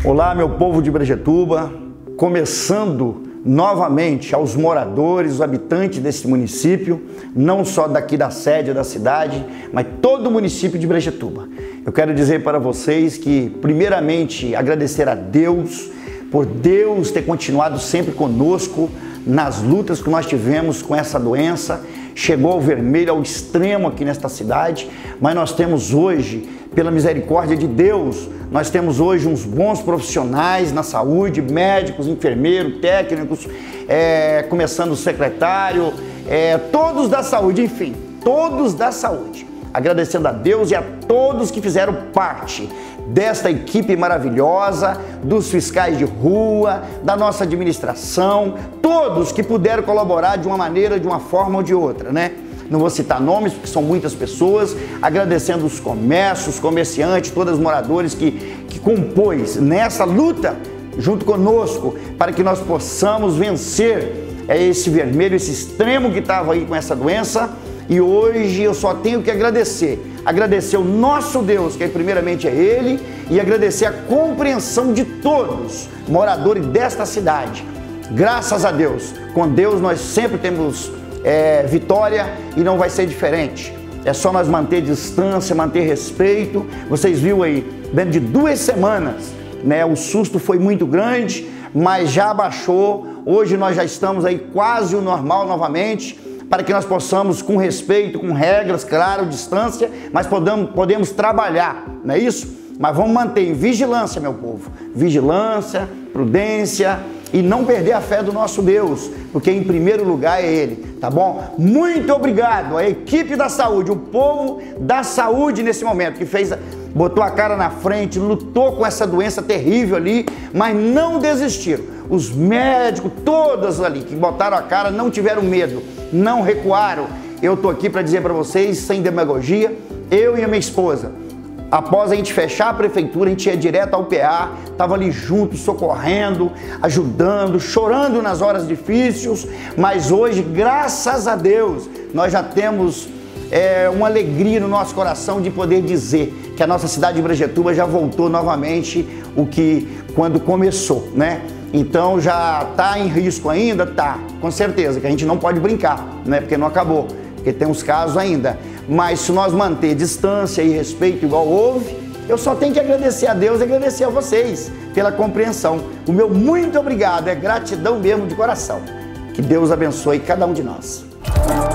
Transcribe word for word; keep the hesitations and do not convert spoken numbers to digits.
Olá, meu povo de Brejetuba, começando novamente aos moradores, os habitantes desse município, não só daqui da sede da cidade, mas todo o município de Brejetuba. Eu quero dizer para vocês que, primeiramente, agradecer a Deus por Deus ter continuado sempre conosco nas lutas que nós tivemos com essa doença. Chegou ao vermelho, ao extremo aqui nesta cidade, mas nós temos hoje, pela misericórdia de Deus, nós temos hoje uns bons profissionais na saúde, médicos, enfermeiros, técnicos, é, começando o secretário, é, todos da saúde, enfim, todos da saúde. Agradecendo a Deus e a todos que fizeram parte desta equipe maravilhosa, dos fiscais de rua, da nossa administração, todos que puderam colaborar de uma maneira, de uma forma ou de outra, né? Não vou citar nomes, porque são muitas pessoas, agradecendo os comércios, os comerciantes, todos os moradores que, que compôs nessa luta junto conosco, para que nós possamos vencer esse vermelho, esse extremo que estava aí com essa doença. E hoje eu só tenho que agradecer, agradecer o nosso Deus, que primeiramente é Ele, e agradecer a compreensão de todos, moradores desta cidade. Graças a Deus, com Deus nós sempre temos é, vitória e não vai ser diferente. É só nós manter distância, manter respeito. Vocês viram aí, dentro de duas semanas, né, o susto foi muito grande, mas já abaixou. Hoje nós já estamos aí quase o normal novamente, para que nós possamos, com respeito, com regras, claro, distância, mas podemos, podemos trabalhar, não é isso? Mas vamos manter em vigilância, meu povo. Vigilância, prudência e não perder a fé do nosso Deus, porque em primeiro lugar é Ele, tá bom? Muito obrigado à equipe da saúde, o povo da saúde nesse momento, que fez, botou a cara na frente, lutou com essa doença terrível ali, mas não desistiram. Os médicos, todas ali que botaram a cara, não tiveram medo, não recuaram. Eu tô aqui para dizer para vocês, sem demagogia, eu e a minha esposa, após a gente fechar a prefeitura, a gente ia direto ao P A, tava ali junto, socorrendo, ajudando, chorando nas horas difíceis, mas hoje, graças a Deus, nós já temos é, uma alegria no nosso coração de poder dizer que a nossa cidade de Brejetuba já voltou novamente o que quando começou, né? Então já está em risco ainda? Tá, com certeza, que a gente não pode brincar, né? Porque não acabou, porque tem uns casos ainda. Mas se nós manter distância e respeito igual houve, eu só tenho que agradecer a Deus e agradecer a vocês pela compreensão. O meu muito obrigado, é gratidão mesmo de coração. Que Deus abençoe cada um de nós.